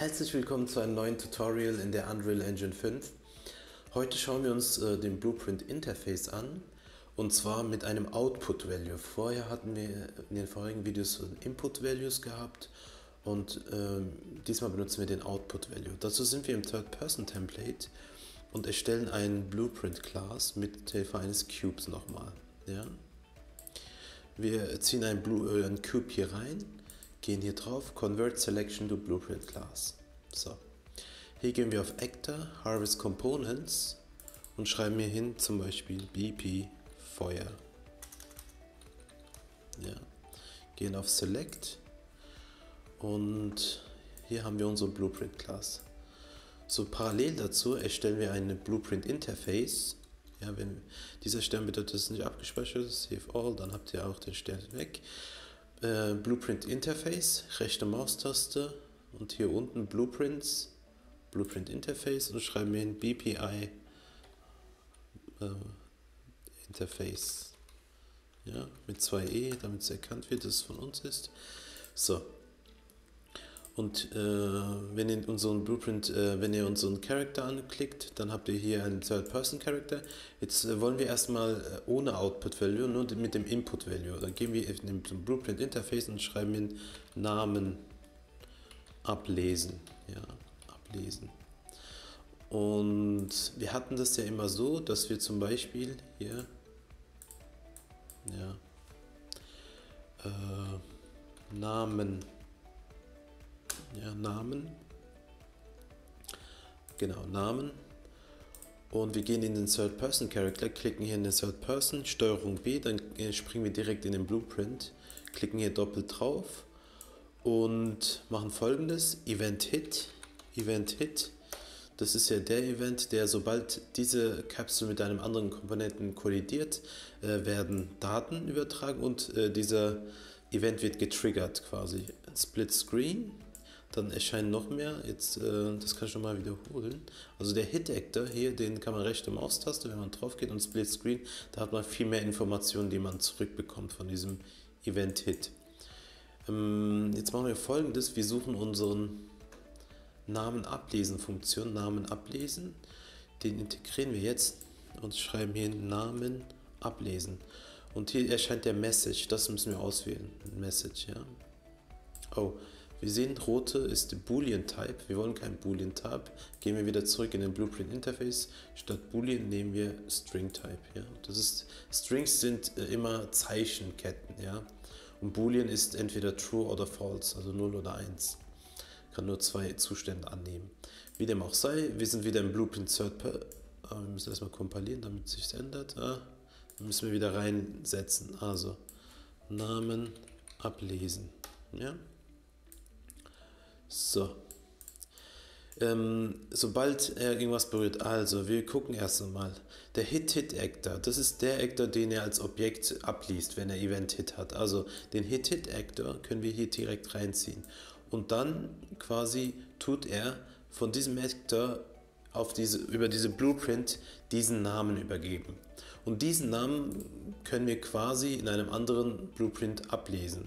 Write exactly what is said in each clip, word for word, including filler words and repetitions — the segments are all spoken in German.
Herzlich willkommen zu einem neuen Tutorial in der Unreal Engine fünf. Heute schauen wir uns äh, den Blueprint Interface an, und zwar mit einem Output Value. Vorher hatten wir in den vorigen Videos Input Values gehabt und äh, diesmal benutzen wir den Output Value. Dazu sind wir im Third-Person-Template und erstellen einen Blueprint Class mit Hilfe eines Cubes nochmal. Ja? Wir ziehen einen, Blue, äh, einen Cube hier rein, gehen hier drauf, Convert Selection to Blueprint Class. So. Hier gehen wir auf Actor, Harvest Components und schreiben hier hin zum Beispiel B P Feuer. Ja. Gehen auf Select und hier haben wir unsere Blueprint Class. So, parallel dazu erstellen wir eine Blueprint Interface. Ja, wenn dieser Stern bedeutet, dass es nicht abgespeichert ist, Save All, dann habt ihr auch den Stern weg. Äh, Blueprint Interface, rechte Maustaste und hier unten Blueprints, Blueprint Interface, und schreiben wir hin B P I äh, Interface. Ja, mit zwei E, damit es erkannt wird, dass es von uns ist. So. Und äh, wenn ihr unseren Blueprint, äh, wenn ihr unseren Character anklickt, dann habt ihr hier einen Third-Person-Character. Jetzt äh, wollen wir erstmal äh, ohne Output-Value, nur mit dem Input-Value. Dann gehen wir in den Blueprint-Interface und schreiben den Namen ablesen. Ja, ablesen. Und wir hatten das ja immer so, dass wir zum Beispiel hier, ja, äh, Namen, ja, Namen, genau, Namen, und wir gehen in den Third-Person-Character, klicken hier in den Third-Person, Steuerung B, dann springen wir direkt in den Blueprint, klicken hier doppelt drauf und machen folgendes: Event Hit, Event Hit, das ist ja der Event, der, sobald diese Kapsel mit einem anderen Komponenten kollidiert, äh, werden Daten übertragen und äh, dieser Event wird getriggert quasi. Split Screen, dann erscheinen noch mehr, jetzt, äh, das kann ich nochmal wiederholen. Also der Hit-Actor hier, den kann man rechte Maustaste, wenn man drauf geht, und Split Screen, da hat man viel mehr Informationen, die man zurückbekommt von diesem Event-Hit. Ähm, jetzt machen wir folgendes: Wir suchen unseren Namen ablesen Funktion, Namen ablesen, den integrieren wir jetzt und schreiben hier Namen ablesen. Und hier erscheint der Message, das müssen wir auswählen, Message, ja. Oh, wir sehen, rote ist Boolean Type, wir wollen kein Boolean Type, gehen wir wieder zurück in den Blueprint Interface, statt Boolean nehmen wir String Type, ja. Das ist, Strings sind immer Zeichenketten, ja, und Boolean ist entweder True oder False, also null oder eins. Kann nur zwei Zustände annehmen. Wie dem auch sei, wir sind wieder im Blueprint Third Person. Wir müssen erstmal kompilieren, damit es sich ändert. Ah, dann müssen wir wieder reinsetzen. Also Namen ablesen. Ja? So. Ähm, sobald er irgendwas berührt, also wir gucken erst einmal. Der Hit-Hit-Actor, das ist der Actor, den er als Objekt abliest, wenn er Event-Hit hat. Also den Hit-Hit-Actor können wir hier direkt reinziehen. Und dann quasi tut er von diesem Actor auf diese, über diese Blueprint diesen Namen übergeben. Und diesen Namen können wir quasi in einem anderen Blueprint ablesen.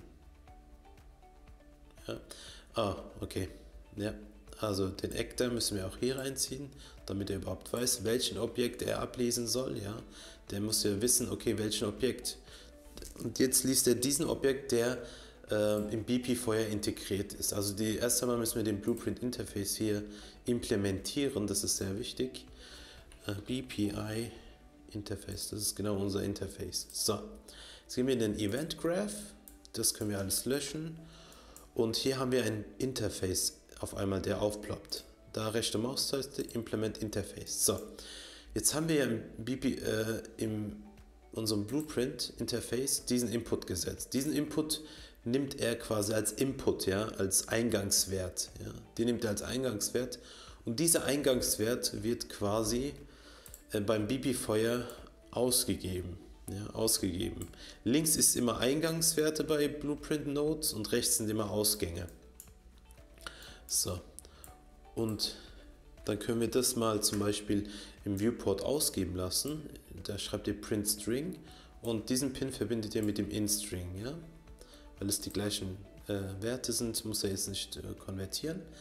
Ja. Ah, okay. Ja. Also den Actor müssen wir auch hier reinziehen, damit er überhaupt weiß, welchen Objekt er ablesen soll. Ja. Der muss ja wissen, okay, welchen Objekt. Und jetzt liest er diesen Objekt, der äh, im B P Feuer integriert ist. Also die, erst einmal müssen wir den Blueprint Interface hier implementieren, das ist sehr wichtig. Äh, B P I Interface, das ist genau unser Interface. So, jetzt gehen wir in den Event Graph, das können wir alles löschen. Und hier haben wir ein Interface auf einmal, der aufploppt. Da rechte Maustaste, Implement Interface. So, jetzt haben wir ja im, B P, äh, im unserem Blueprint Interface diesen Input gesetzt. Diesen Input nimmt er quasi als Input, ja, als Eingangswert. Ja. Den nimmt er als Eingangswert und dieser Eingangswert wird quasi äh, beim B P Feuer ausgegeben. Ja, ausgegeben. Links ist immer Eingangswerte bei Blueprint Nodes und rechts sind immer Ausgänge. So, und dann können wir das mal zum Beispiel im Viewport ausgeben lassen. Da schreibt ihr Print String und diesen Pin verbindet ihr mit dem InString, ja? Weil es die gleichen äh, Werte sind, muss er jetzt nicht äh, konvertieren.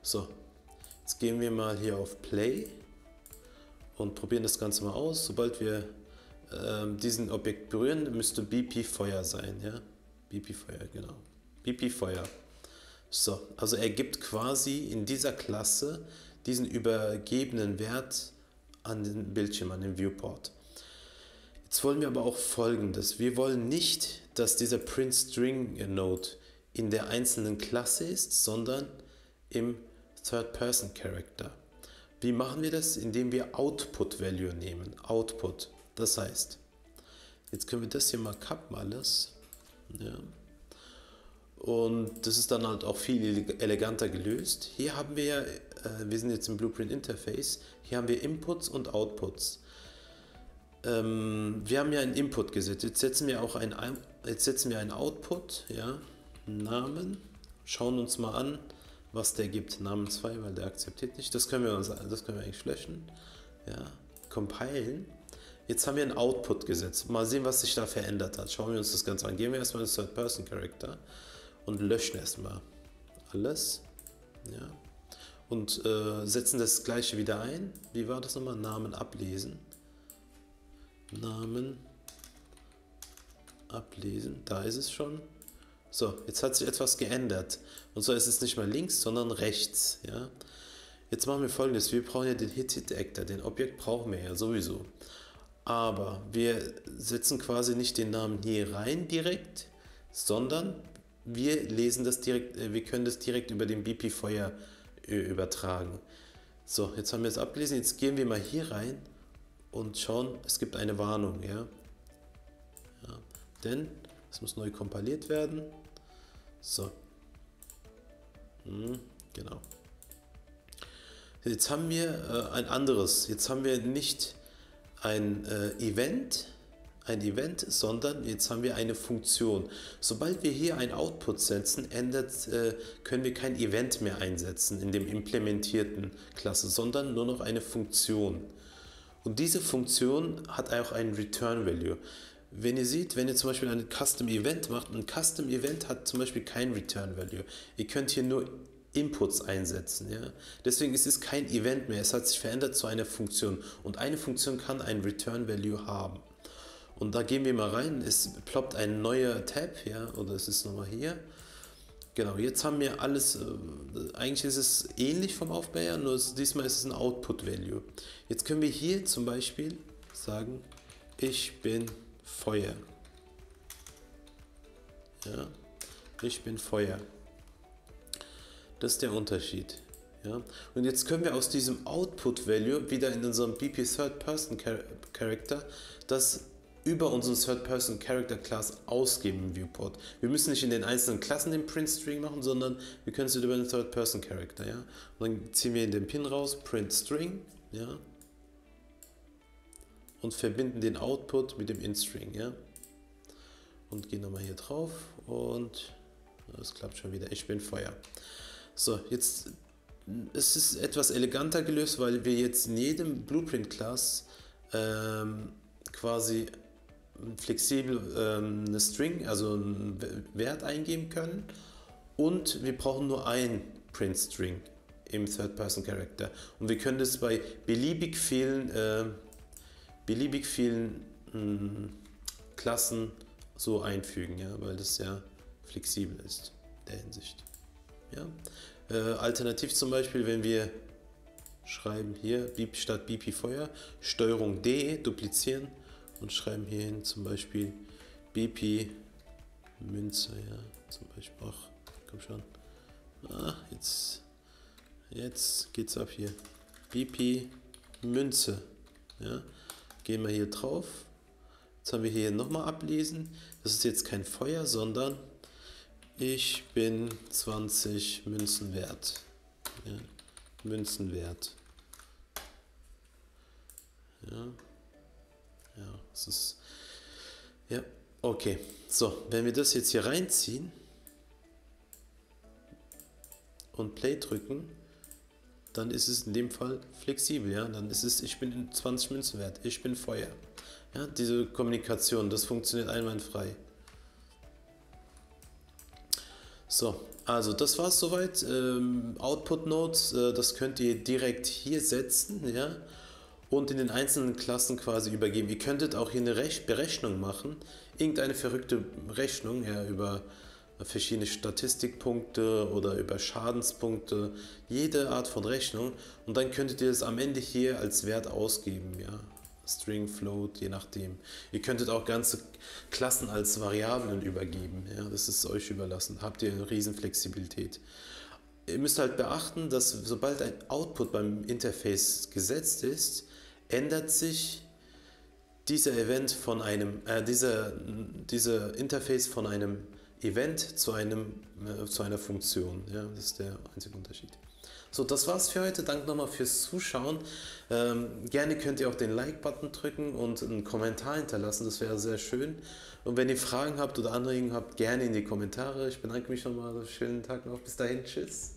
So, jetzt gehen wir mal hier auf Play und probieren das Ganze mal aus. Sobald wir äh, diesen Objekt berühren, müsste B P Feuer sein, ja? B P Feuer, genau. B P Feuer. So, also er gibt quasi in dieser Klasse diesen übergebenen Wert an den Bildschirm, an den Viewport. Jetzt wollen wir aber auch Folgendes. Wir wollen nicht, dass dieser PrintString-Node in der einzelnen Klasse ist, sondern im Third-Person-Character. Wie machen wir das? Indem wir Output-Value nehmen. Output. Das heißt, jetzt können wir das hier mal kappen alles. Ja. Und das ist dann halt auch viel eleganter gelöst. Hier haben wir ja, äh, wir sind jetzt im Blueprint Interface, hier haben wir Inputs und Outputs. Ähm, wir haben ja einen Input gesetzt, jetzt setzen wir auch einen, jetzt setzen wir einen Output, ja, Namen, schauen uns mal an, was der gibt, Namen zwei, weil der akzeptiert nicht, das können wir, uns, das können wir eigentlich löschen, ja, compilen. Jetzt haben wir einen Output gesetzt, mal sehen, was sich da verändert hat, schauen wir uns das Ganze an, gehen wir erstmal in den Third-Person-Character und löschen erstmal alles, ja, und äh, setzen das gleiche wieder ein. Wie war das nochmal? Namen ablesen. Namen ablesen, da ist es schon. So, jetzt hat sich etwas geändert. Und zwar ist es nicht mehr links, sondern rechts. Ja? Jetzt machen wir Folgendes. Wir brauchen ja den Hit-Hit-Actor. Den Objekt brauchen wir ja sowieso. Aber wir setzen quasi nicht den Namen hier rein direkt, sondern wir lesen das direkt, wir können das direkt über den B P Feuer übertragen. So, jetzt haben wir es abgelesen. Jetzt gehen wir mal hier rein und schauen, es gibt eine Warnung, ja. Ja, denn es muss neu kompiliert werden. So. Hm, genau. Jetzt haben wir äh, ein anderes. Jetzt haben wir nicht ein äh, Event, ein Event, sondern jetzt haben wir eine Funktion. Sobald wir hier ein Output setzen, ändert, äh, können wir kein Event mehr einsetzen in dem implementierten Klasse, sondern nur noch eine Funktion. Und diese Funktion hat auch einen Return Value. Wenn ihr seht, wenn ihr zum Beispiel ein Custom Event macht, ein Custom Event hat zum Beispiel kein Return Value. Ihr könnt hier nur Inputs einsetzen. Ja? Deswegen ist es kein Event mehr. Es hat sich verändert zu einer Funktion. Und eine Funktion kann ein Return Value haben. Und da gehen wir mal rein. Es ploppt ein neuer Tab, ja, oder es ist nochmal hier. Genau, jetzt haben wir alles, äh, eigentlich ist es ähnlich vom Aufbau her, nur diesmal ist es ein Output Value. Jetzt können wir hier zum Beispiel sagen, ich bin Feuer. Ja, ich bin Feuer. Das ist der Unterschied. Ja. Und jetzt können wir aus diesem Output Value wieder in unserem B P Third Person Character das über unseren Third Person Character Class ausgeben im Viewport. Wir müssen nicht in den einzelnen Klassen den Print String machen, sondern wir können es über den Third Person Character. Ja. Und dann ziehen wir den Pin raus, Print String, ja, und verbinden den Output mit dem In-String. Ja. Und gehen nochmal hier drauf und das klappt schon wieder. Ich bin Feuer. So, jetzt es ist es etwas eleganter gelöst, weil wir jetzt in jedem Blueprint Class ähm, quasi flexibel ähm, eine String, also einen Wert eingeben können, und wir brauchen nur ein Print String im Third Person Character und wir können das bei beliebig vielen äh, beliebig vielen mh, Klassen so einfügen, ja, weil das ja flexibel ist in der Hinsicht. Ja. Äh, alternativ zum Beispiel, wenn wir schreiben hier statt B P Feuer Steuerung D duplizieren und schreiben hier hin zum Beispiel B P Münze, ja, zum Beispiel, ach, komm schon, ah, jetzt, jetzt geht's ab hier, B P Münze, ja, gehen wir hier drauf, jetzt haben wir hier nochmal ablesen, das ist jetzt kein Feuer, sondern ich bin zwanzig Münzen wert, ja, Münzen wert, ja. Ja, es ist, ja, okay. So, wenn wir das jetzt hier reinziehen und Play drücken, dann ist es in dem Fall flexibel, ja. Dann ist es, ich bin zwanzig Münzen wert, ich bin Feuer. Ja, diese Kommunikation, das funktioniert einwandfrei. So, also das war's soweit. Ähm, Output Nodes, äh, das könnt ihr direkt hier setzen, ja, und in den einzelnen Klassen quasi übergeben. Ihr könntet auch hier eine Rech Berechnung machen, irgendeine verrückte Rechnung, ja, über verschiedene Statistikpunkte oder über Schadenspunkte, jede Art von Rechnung, und dann könntet ihr es am Ende hier als Wert ausgeben, ja. String, Float, je nachdem. Ihr könntet auch ganze Klassen als Variablen übergeben, ja, das ist euch überlassen. Habt ihr eine riesen Flexibilität. Ihr müsst halt beachten, dass sobald ein Output beim Interface gesetzt ist, ändert sich dieser Event von einem, äh, dieser, dieser Interface von einem Event zu, einem, äh, zu einer Funktion. Ja, das ist der einzige Unterschied. So, das war's für heute. Danke nochmal fürs Zuschauen. Ähm, gerne könnt ihr auch den Like-Button drücken und einen Kommentar hinterlassen. Das wäre sehr schön. Und wenn ihr Fragen habt oder Anregungen habt, gerne in die Kommentare. Ich bedanke mich nochmal. Schönen Tag noch. Bis dahin. Tschüss.